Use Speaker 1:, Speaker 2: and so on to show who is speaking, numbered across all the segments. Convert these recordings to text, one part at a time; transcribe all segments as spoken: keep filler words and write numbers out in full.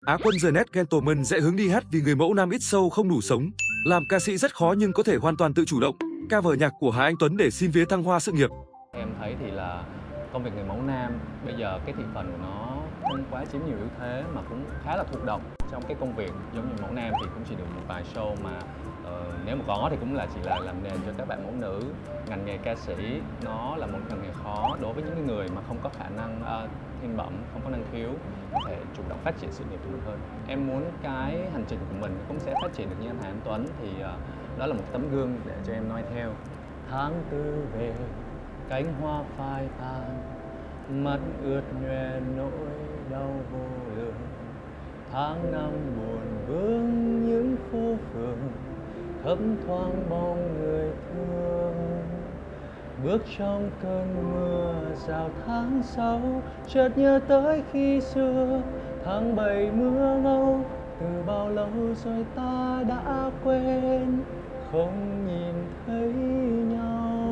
Speaker 1: Á quân The Next Gentleman sẽ hướng đi hát vì người mẫu nam ít show không đủ sống. Làm ca sĩ rất khó nhưng có thể hoàn toàn tự chủ động. Cover nhạc của Hà Anh Tuấn để xin vía thăng hoa sự nghiệp.
Speaker 2: Em thấy thì là công việc người mẫu nam bây giờ cái thị phần của nó không quá chiếm nhiều ưu thế mà cũng khá là thụ động trong cái công việc. Giống như mẫu nam thì cũng chỉ được một vài show mà uh, nếu mà có thì cũng là chỉ là làm nền cho các bạn mẫu nữ. Ngành nghề ca sĩ nó là một ngành nghề khó đối với những người mà không có khả năng uh, thiên bẩm, không có năng khiếu, có thể chủ động phát triển sự nghiệp của mình hơn. Em muốn cái hành trình của mình cũng sẽ phát triển được như anh Hà Anh Tuấn, thì uh, đó là một tấm gương để cho em noi theo. Tháng tư về cánh hoa phai tàn, mắt ướt nhòe nỗi đau vô lường. Tháng năm buồn vương những phố phường, thấp thoáng bóng người thương. Bước trong cơn mưa rào tháng sáu, chợt nhớ tới khi xưa. Tháng bảy mưa ngâu, từ bao lâu rồi ta đã quên, không nhìn thấy nhau.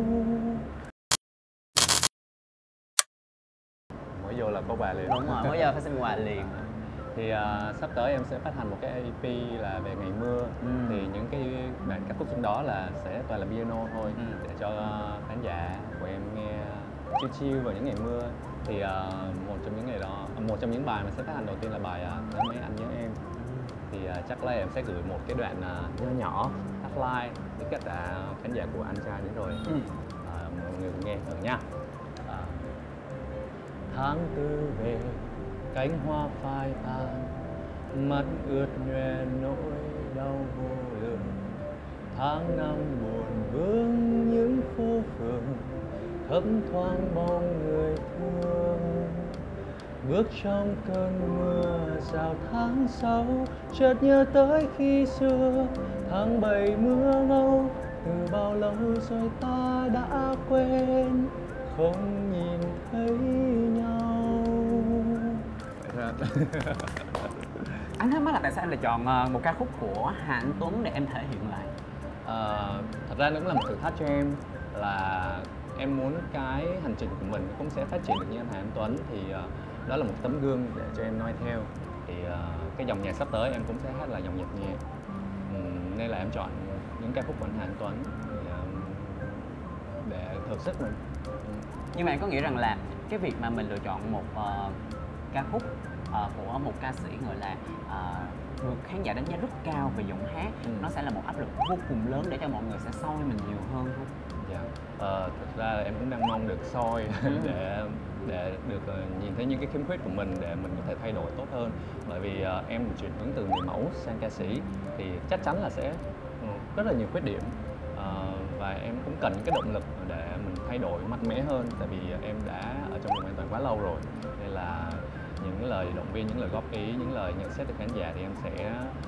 Speaker 2: Mới vô là có quà liền.
Speaker 3: Đúng rồi, mới giờ phải xin quà liền.
Speaker 2: Thì uh, sắp tới em sẽ phát hành một cái e pê là về ngày mưa. ừ. Thì những cái bản ca khúc trong đó là sẽ toàn là piano thôi, ừ. để cho uh, khán giả của em nghe chill chill vào những ngày mưa. Thì uh, một trong những ngày đó, một trong những bài mà sẽ phát hành đầu tiên là bài uh, Nếu Mấy Anh Nhớ Em. Thì uh, chắc là em sẽ gửi một cái đoạn uh, nhỏ nhỏ hát live với tất cả khán giả của Anh Trai đến rồi. ừ. uh, mọi người cùng nghe thử nha. uh, Tháng tư về cánh hoa phai tàn, mắt ướt nhòe nỗi đau vô lường. Tháng năm buồn vương những phố phường, thấp thoáng bóng người thương. Bước trong cơn mưa rào tháng sáu, chợt nhớ tới khi xưa. Tháng bảy mưa ngâu, từ bao lâu rồi ta đã quên, không nhìn thấy nhau.
Speaker 3: Anh thắc mắc là tại sao em lại chọn một ca khúc của Hà Anh Tuấn để em thể hiện lại?
Speaker 2: À, thật ra nó cũng là một thử thách cho em, là em muốn cái hành trình của mình cũng sẽ phát triển được như anh Hà Anh Tuấn, thì uh, đó là một tấm gương để cho em noi theo. Thì uh, cái dòng nhạc sắp tới em cũng sẽ hát là dòng nhạc nhẹ, uhm, nên là em chọn những ca khúc của anh Hà Anh Tuấn thì, uh, để thử sức mình.
Speaker 3: Nhưng mà em có nghĩ rằng là cái việc mà mình lựa chọn một uh, ca khúc uh, của một ca sĩ gọi là uh, được khán giả đánh giá rất cao về giọng hát, ừ. nó sẽ là một áp lực vô cùng lớn để cho mọi người sẽ soi mình nhiều hơn không?
Speaker 2: Dạ, ờ, thực ra là em cũng đang mong được soi ừ. để để được uh, nhìn thấy những cái khiếm khuyết của mình để mình có thể thay đổi tốt hơn. Bởi vì uh, em chuyển hướng từ người mẫu sang ca sĩ thì chắc chắn là sẽ uh, rất là nhiều khuyết điểm, uh, và em cũng cần những cái động lực để mình thay đổi mạnh mẽ hơn. Tại vì em đã ở trong vùng an toàn quá lâu rồi, nên là những lời động viên, những lời góp ý, những lời nhận xét từ khán giả thì em sẽ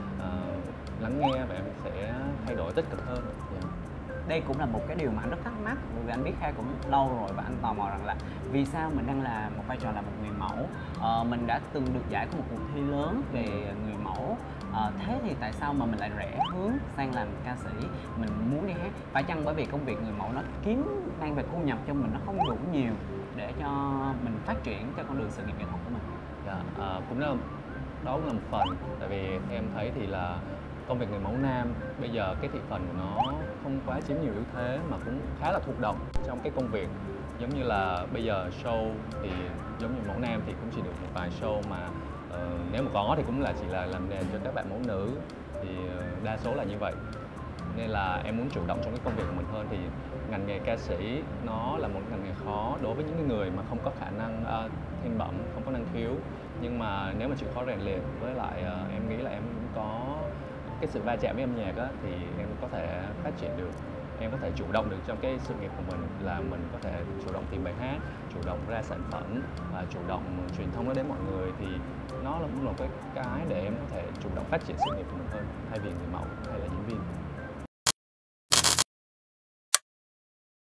Speaker 2: uh, lắng nghe và em sẽ thay đổi tích cực hơn. Yeah.
Speaker 3: Đây cũng là một cái điều mà anh rất thắc mắc, vì anh biết Kha cũng lâu rồi và anh tò mò rằng là vì sao mình đang là một vai trò là một người mẫu, ờ, mình đã từng được giải của một cuộc thi lớn về người mẫu, ờ, thế thì tại sao mà mình lại rẽ hướng sang làm ca sĩ, mình muốn đi hát? Phải chăng bởi vì công việc người mẫu nó kiếm mang về thu nhập cho mình nó không đủ nhiều để cho mình phát triển cho con đường sự nghiệp nghệ thuật của mình?
Speaker 2: Dạ, à, cũng là đó cũng là một phần. Tại vì em thấy thì là công việc người mẫu nam bây giờ cái thị phần của nó không quá chiếm nhiều ưu thế mà cũng khá là thụ động trong cái công việc. Giống như là bây giờ show thì giống như mẫu nam thì cũng chỉ được một vài show mà uh, nếu mà có thì cũng là chỉ là làm nền cho các bạn mẫu nữ, thì uh, đa số là như vậy. Nên là em muốn chủ động trong cái công việc của mình hơn. Thì ngành nghề ca sĩ nó là một ngành nghề khó đối với những người mà không có khả năng uh, thiên bẩm, không có năng khiếu. Nhưng mà nếu mà chịu khó rèn luyện, với lại uh, em nghĩ là em cũng có cái sự va chạm với âm nhạc á, thì em có thể phát triển được. Em có thể chủ động được trong cái sự nghiệp của mình, là mình có thể chủ động tìm bài hát, chủ động ra sản phẩm và chủ động truyền thông nó đến mọi người. Thì nó là một cái cái để em có thể chủ động phát triển sự nghiệp của mình hơn, thay vì người mẫu hay là diễn viên.